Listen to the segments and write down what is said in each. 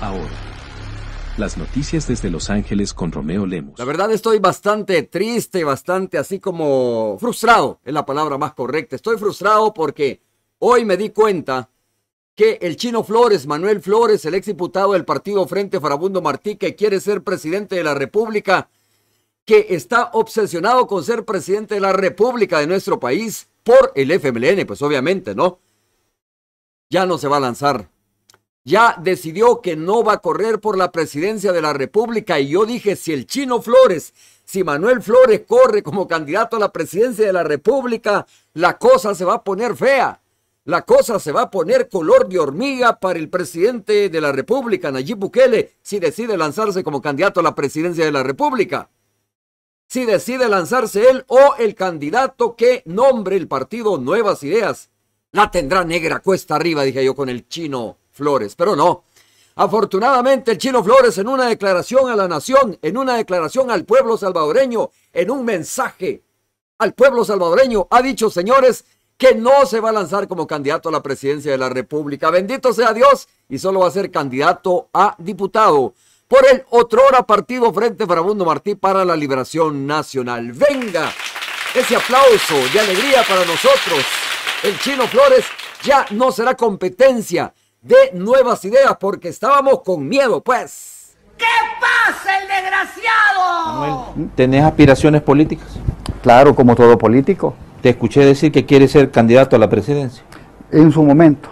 Ahora, las noticias desde Los Ángeles con Romeo Lemus. La verdad estoy bastante triste, bastante así como frustrado, es la palabra más correcta. Estoy frustrado porque hoy me di cuenta que el Chino Flores, Manuel Flores, el exdiputado del partido Frente Farabundo Martí, que quiere ser presidente de la República, que está obsesionado con ser presidente de la República de nuestro país por el FMLN, pues obviamente, ¿no? Ya no se va a lanzar. Ya decidió que no va a correr por la presidencia de la República. Y yo dije, si el Chino Flores, si Manuel Flores corre como candidato a la presidencia de la República, la cosa se va a poner fea. La cosa se va a poner color de hormiga para el presidente de la República, Nayib Bukele, si decide lanzarse como candidato a la presidencia de la República. Si decide lanzarse él o el candidato que nombre el partido Nuevas Ideas. La tendrá negra cuesta arriba, dije yo, con el Chino Flores, pero no. Afortunadamente el Chino Flores, en una declaración a la nación, en una declaración al pueblo salvadoreño, en un mensaje al pueblo salvadoreño, ha dicho, señores, que no se va a lanzar como candidato a la presidencia de la República. Bendito sea Dios, y solo va a ser candidato a diputado por el otrora partido Frente Farabundo Martí para la Liberación Nacional. Venga, ese aplauso de alegría para nosotros. El Chino Flores ya no será competencia de Nuevas Ideas porque estábamos con miedo, pues. ¿Qué pasa, el desgraciado? Manuel, ¿tenés aspiraciones políticas? Claro, como todo político. Te escuché decir que quieres ser candidato a la presidencia. En su momento.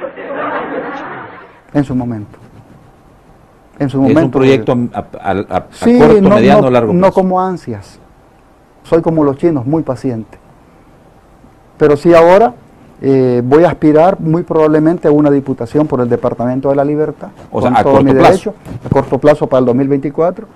En su momento. En su momento. Es un proyecto a sí, corto, no, mediano, largo plazo. No como ansias. Soy como los chinos, muy paciente. Pero sí ahora voy a aspirar muy probablemente a una diputación por el Departamento de la Libertad. O sea, con a todo corto mi plazo. derecho, a corto plazo para el 2024.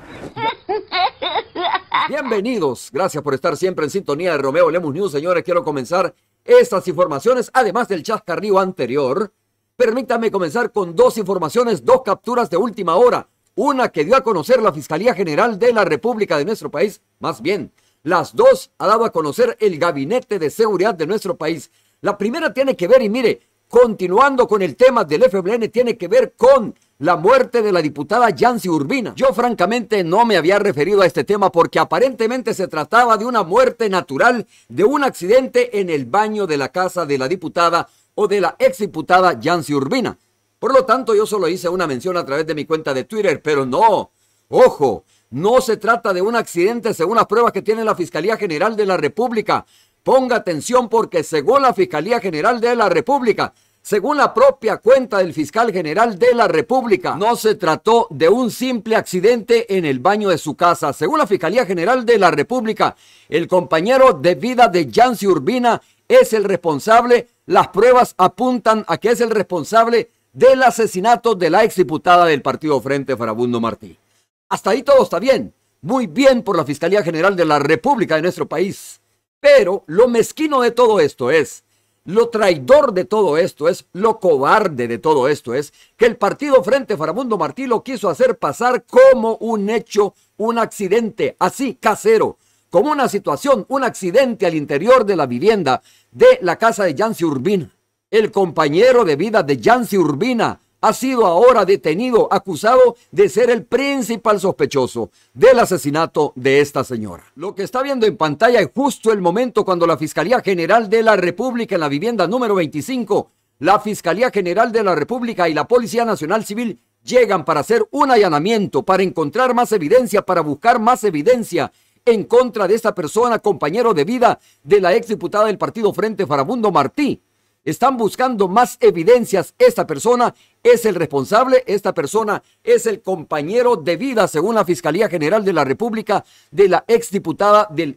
Bienvenidos, gracias por estar siempre en sintonía de Romeo Lemus News, señores. Quiero comenzar estas informaciones, además del chascarrío anterior. Permítanme comenzar con dos informaciones, dos capturas de última hora. Una que dio a conocer la Fiscalía General de la República de nuestro país, más bien, las dos ha dado a conocer el Gabinete de Seguridad de nuestro país. La primera tiene que ver, y mire, continuando con el tema del FMLN, tiene que ver con la muerte de la diputada Yancy Urbina. Yo francamente no me había referido a este tema porque aparentemente se trataba de una muerte natural, de un accidente en el baño de la casa de la diputada o de la exdiputada Yancy Urbina. Por lo tanto, yo solo hice una mención a través de mi cuenta de Twitter, pero no, ojo, no se trata de un accidente según las pruebas que tiene la Fiscalía General de la República. Ponga atención porque según la Fiscalía General de la República, según la propia cuenta del fiscal general de la República, no se trató de un simple accidente en el baño de su casa. Según la Fiscalía General de la República, el compañero de vida de Yancy Urbina es el responsable. Las pruebas apuntan a que es el responsable del asesinato de la exdiputada del partido Frente Farabundo Martí. Hasta ahí todo está bien. Muy bien por la Fiscalía General de la República de nuestro país. Pero lo mezquino de todo esto es, lo traidor de todo esto es, lo cobarde de todo esto es, que el partido Frente Farabundo Martí lo quiso hacer pasar como un hecho, un accidente, así casero, como una situación, un accidente al interior de la vivienda de la casa de Yancy Urbina. El compañero de vida de Yancy Urbina ha sido ahora detenido, acusado de ser el principal sospechoso del asesinato de esta señora. Lo que está viendo en pantalla es justo el momento cuando la Fiscalía General de la República en la vivienda número 25, la Fiscalía General de la República y la Policía Nacional Civil llegan para hacer un allanamiento, para encontrar más evidencia, para buscar más evidencia en contra de esta persona, compañero de vida de la exdiputada del partido Frente Farabundo Martí. Están buscando más evidencias. Esta persona es el responsable, esta persona es el compañero de vida, según la Fiscalía General de la República, de la exdiputada del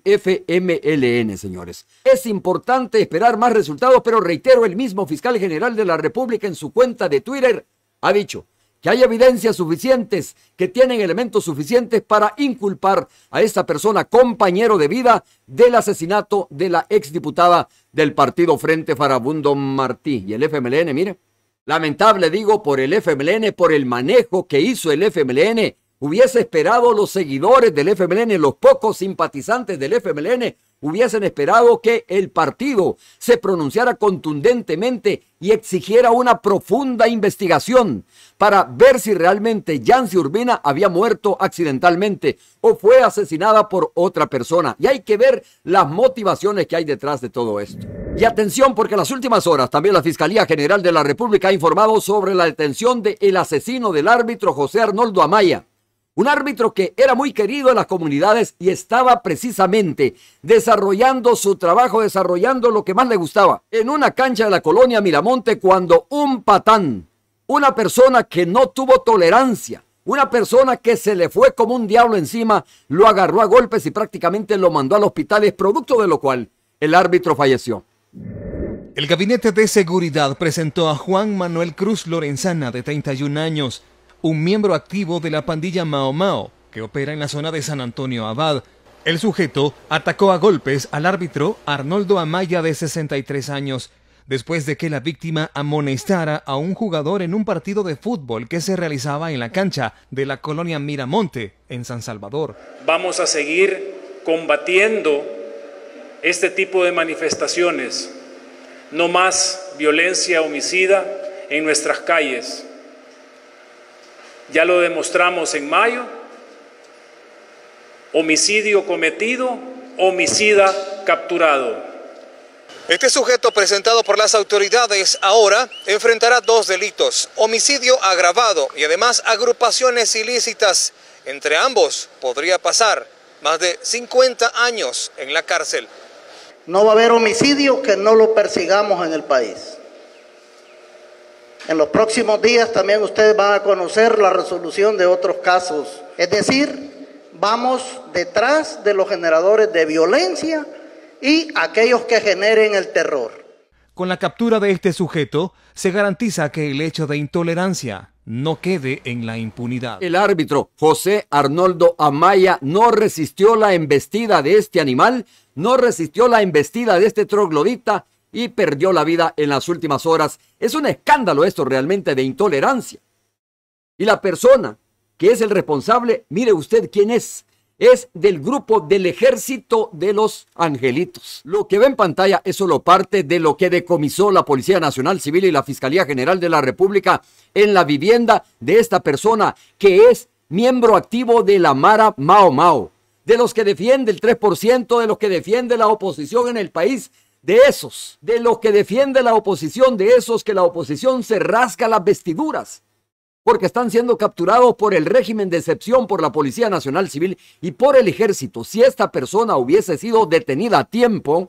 FMLN, señores. Es importante esperar más resultados, pero reitero, el mismo fiscal general de la República en su cuenta de Twitter ha dicho que hay evidencias suficientes, que tienen elementos suficientes para inculpar a esta persona, compañero de vida, del asesinato de la exdiputada del partido Frente Farabundo Martí. Y el FMLN, mire, lamentable digo por el FMLN, por el manejo que hizo el FMLN hubiese esperado los seguidores del FMLN, los pocos simpatizantes del FMLN, hubiesen esperado que el partido se pronunciara contundentemente y exigiera una profunda investigación para ver si realmente Yancy Urbina había muerto accidentalmente o fue asesinada por otra persona. Y hay que ver las motivaciones que hay detrás de todo esto. Y atención, porque en las últimas horas también la Fiscalía General de la República ha informado sobre la detención del asesino del árbitro José Arnoldo Amaya. Un árbitro que era muy querido en las comunidades y estaba precisamente desarrollando su trabajo, desarrollando lo que más le gustaba en una cancha de la colonia Miramonte, cuando un patán, una persona que no tuvo tolerancia, una persona que se le fue como un diablo encima, lo agarró a golpes y prácticamente lo mandó al hospital, es producto de lo cual el árbitro falleció. El Gabinete de Seguridad presentó a Juan Manuel Cruz Lorenzana, de 31 años, un miembro activo de la pandilla Mao Mao, que opera en la zona de San Antonio Abad. El sujeto atacó a golpes al árbitro Arnoldo Amaya, de 63 años, después de que la víctima amonestara a un jugador en un partido de fútbol que se realizaba en la cancha de la colonia Miramonte, en San Salvador. Vamos a seguir combatiendo este tipo de manifestaciones. No más violencia homicida en nuestras calles. Ya lo demostramos en mayo: homicidio cometido, homicida capturado. Este sujeto presentado por las autoridades ahora enfrentará 2 delitos: homicidio agravado y además agrupaciones ilícitas. Entre ambos podría pasar más de 50 años en la cárcel. No va a haber homicidio que no lo persigamos en el país. En los próximos días también ustedes van a conocer la resolución de otros casos. Es decir, vamos detrás de los generadores de violencia y aquellos que generen el terror. Con la captura de este sujeto, se garantiza que el hecho de intolerancia no quede en la impunidad. El árbitro José Arnoldo Amaya no resistió la embestida de este animal, no resistió la embestida de este troglodita y perdió la vida en las últimas horas. Es un escándalo esto realmente de intolerancia. Y la persona que es el responsable, mire usted quién es del grupo del Ejército de los Angelitos. Lo que ve en pantalla es solo parte de lo que decomisó la Policía Nacional Civil y la Fiscalía General de la República en la vivienda de esta persona, que es miembro activo de la Mara Mao Mao, de los que defiende el 3%, de los que defiende la oposición en el país, de esos, de los que defiende la oposición, de esos que la oposición se rasga las vestiduras, porque están siendo capturados por el régimen de excepción, por la Policía Nacional Civil y por el Ejército. Si esta persona hubiese sido detenida a tiempo,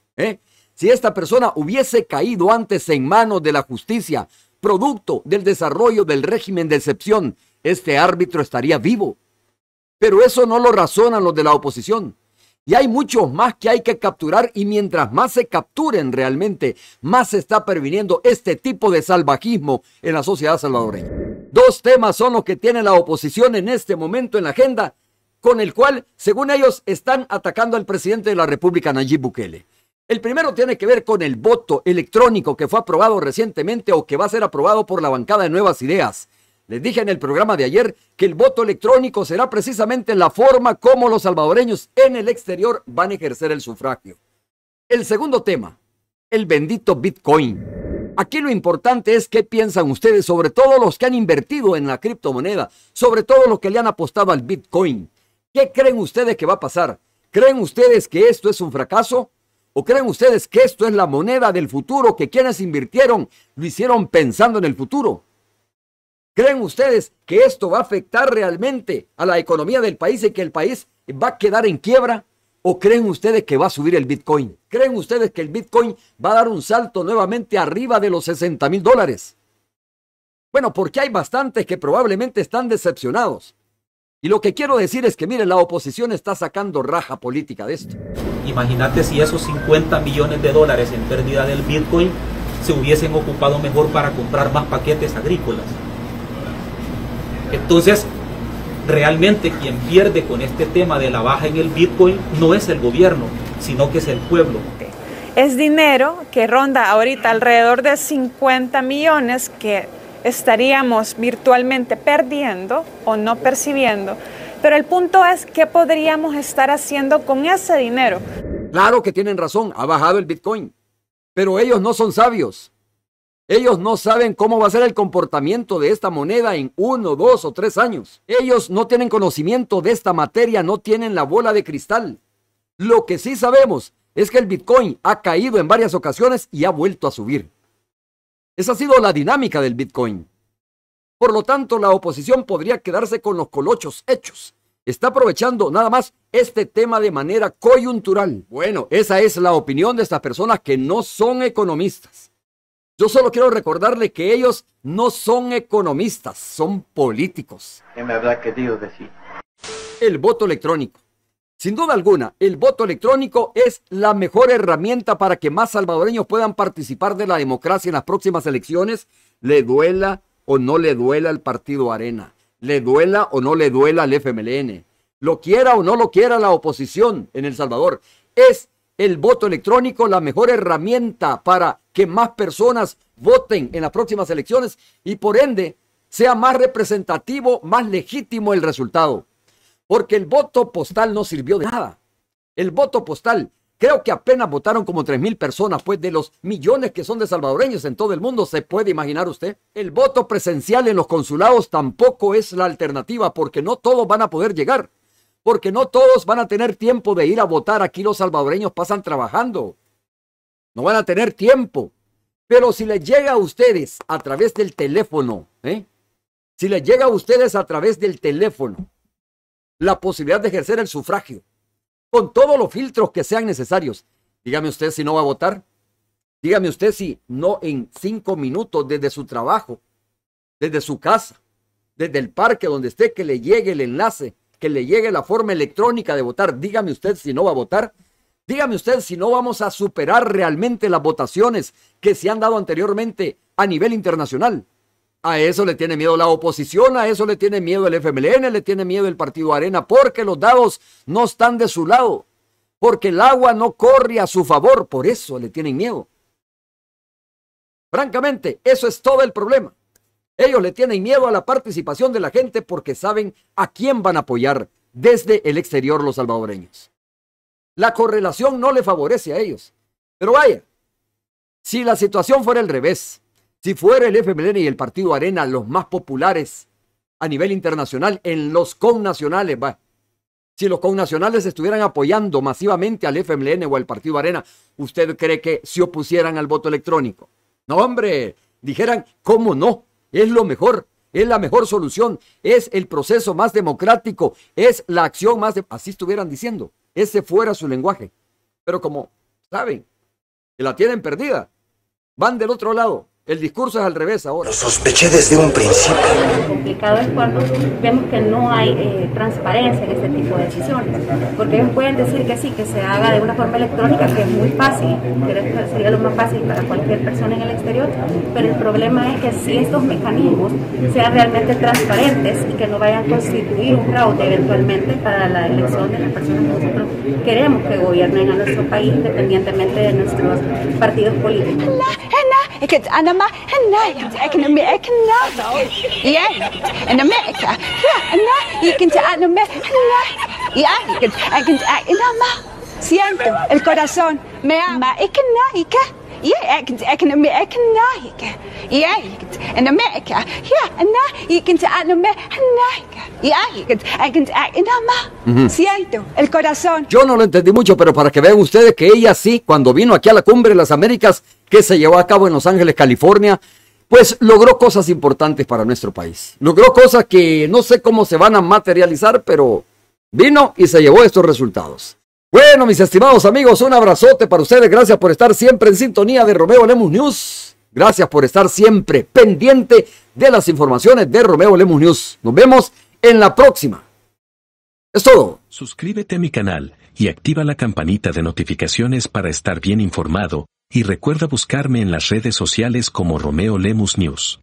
si esta persona hubiese caído antes en manos de la justicia, producto del desarrollo del régimen de excepción, este árbitro estaría vivo. Pero eso no lo razonan los de la oposición. Y hay muchos más que hay que capturar, y mientras más se capturen realmente, más se está previniendo este tipo de salvajismo en la sociedad salvadoreña. 2 temas son los que tiene la oposición en este momento en la agenda, con el cual, según ellos, están atacando al presidente de la República, Nayib Bukele. El primero tiene que ver con el voto electrónico que fue aprobado recientemente o que va a ser aprobado por la bancada de Nuevas Ideas. Les dije en el programa de ayer que el voto electrónico será precisamente la forma como los salvadoreños en el exterior van a ejercer el sufragio. El segundo tema, el bendito Bitcoin. Aquí lo importante es qué piensan ustedes, sobre todo los que han invertido en la criptomoneda, sobre todo los que le han apostado al Bitcoin. ¿Qué creen ustedes que va a pasar? ¿Creen ustedes que esto es un fracaso? ¿O creen ustedes que esto es la moneda del futuro, que quienes invirtieron lo hicieron pensando en el futuro? ¿Creen ustedes que esto va a afectar realmente a la economía del país y que el país va a quedar en quiebra? ¿O creen ustedes que va a subir el Bitcoin? ¿Creen ustedes que el Bitcoin va a dar un salto nuevamente arriba de los $60,000? Bueno, porque hay bastantes que probablemente están decepcionados. Y lo que quiero decir es que, miren, la oposición está sacando raja política de esto. Imagínate si esos $50 millones en pérdida del Bitcoin se hubiesen ocupado mejor para comprar más paquetes agrícolas. Entonces, realmente quien pierde con este tema de la baja en el Bitcoin no es el gobierno, sino que es el pueblo. Es dinero que ronda ahorita alrededor de 50 millones que estaríamos virtualmente perdiendo o no percibiendo. Pero el punto es, ¿qué podríamos estar haciendo con ese dinero? Claro que tienen razón, ha bajado el Bitcoin, pero ellos no son sabios. Ellos no saben cómo va a ser el comportamiento de esta moneda en 1, 2 o 3 años. Ellos no tienen conocimiento de esta materia, no tienen la bola de cristal. Lo que sí sabemos es que el Bitcoin ha caído en varias ocasiones y ha vuelto a subir. Esa ha sido la dinámica del Bitcoin. Por lo tanto, la oposición podría quedarse con los colochos hechos. Está aprovechando nada más este tema de manera coyuntural. Bueno, esa es la opinión de estas personas que no son economistas. Yo solo quiero recordarle que ellos no son economistas, son políticos. ¿Qué me habrá querido decir? El voto electrónico. Sin duda alguna, el voto electrónico es la mejor herramienta para que más salvadoreños puedan participar de la democracia en las próximas elecciones, le duela o no le duela al Partido Arena, le duela o no le duela al FMLN, lo quiera o no lo quiera la oposición en El Salvador. Es el voto electrónico la mejor herramienta para que más personas voten en las próximas elecciones y por ende sea más representativo, más legítimo el resultado. Porque el voto postal no sirvió de nada. El voto postal, creo que apenas votaron como 3,000 personas, pues de los millones que son de salvadoreños en todo el mundo, ¿se puede imaginar usted? El voto presencial en los consulados tampoco es la alternativa, porque no todos van a poder llegar. Porque no todos van a tener tiempo de ir a votar. Aquí los salvadoreños pasan trabajando. No van a tener tiempo. Pero si les llega a ustedes a través del teléfono, si les llega a ustedes a través del teléfono, la posibilidad de ejercer el sufragio, con todos los filtros que sean necesarios. Dígame usted si no va a votar. Dígame usted si no en 5 minutos desde su trabajo, desde su casa, desde el parque donde esté, que le llegue el enlace, que le llegue la forma electrónica de votar. Dígame usted si no va a votar. Dígame usted si no vamos a superar realmente las votaciones que se han dado anteriormente a nivel internacional. A eso le tiene miedo la oposición, a eso le tiene miedo el FMLN, le tiene miedo el Partido Arena, porque los dados no están de su lado, porque el agua no corre a su favor, por eso le tienen miedo. Francamente, eso es todo el problema. Ellos le tienen miedo a la participación de la gente porque saben a quién van a apoyar desde el exterior los salvadoreños. La correlación no le favorece a ellos. Pero vaya, si la situación fuera al revés, si fuera el FMLN y el Partido Arena los más populares a nivel internacional en los connacionales, si los connacionales estuvieran apoyando masivamente al FMLN o al Partido Arena, ¿usted cree que se opusieran al voto electrónico? No, hombre, dijeran, ¿cómo no? Es lo mejor, es la mejor solución, es el proceso más democrático, es la acción más... Así estuvieran diciendo, ese fuera su lenguaje. Pero como saben que la tienen perdida, van del otro lado. El discurso es al revés ahora. Lo sospeché desde un principio. Lo complicado es cuando vemos que no hay transparencia en este tipo de decisiones. Porque ellos pueden decir que sí, que se haga de una forma electrónica, que es muy fácil, que sería lo más fácil para cualquier persona en el exterior. Pero el problema es que si estos mecanismos sean realmente transparentes y que no vayan a constituir un fraude eventualmente para la elección de las personas que nosotros queremos que gobiernen a nuestro país, independientemente de nuestros partidos políticos. أنا هنا أكن يا أنا معك أنا يمكن أنا يا كنت أنا ما siento el corazón me ama إكنا يا أكن معك يا أنا معك يا أنا يمكن أنا يا كنت أنا ما siento el corazón. Yo no lo entendí mucho, pero para que vean ustedes que ella sí, cuando vino aquí a la Cumbre de las Américas, que se llevó a cabo en Los Ángeles, California, pues logró cosas importantes para nuestro país. Logró cosas que no sé cómo se van a materializar, pero vino y se llevó estos resultados. Bueno, mis estimados amigos, un abrazote para ustedes. Gracias por estar siempre en sintonía de Romeo Lemus News. Gracias por estar siempre pendiente de las informaciones de Romeo Lemus News. Nos vemos en la próxima. Es todo. Suscríbete a mi canal y activa la campanita de notificaciones para estar bien informado. Y recuerda buscarme en las redes sociales como Romeo Lemus News.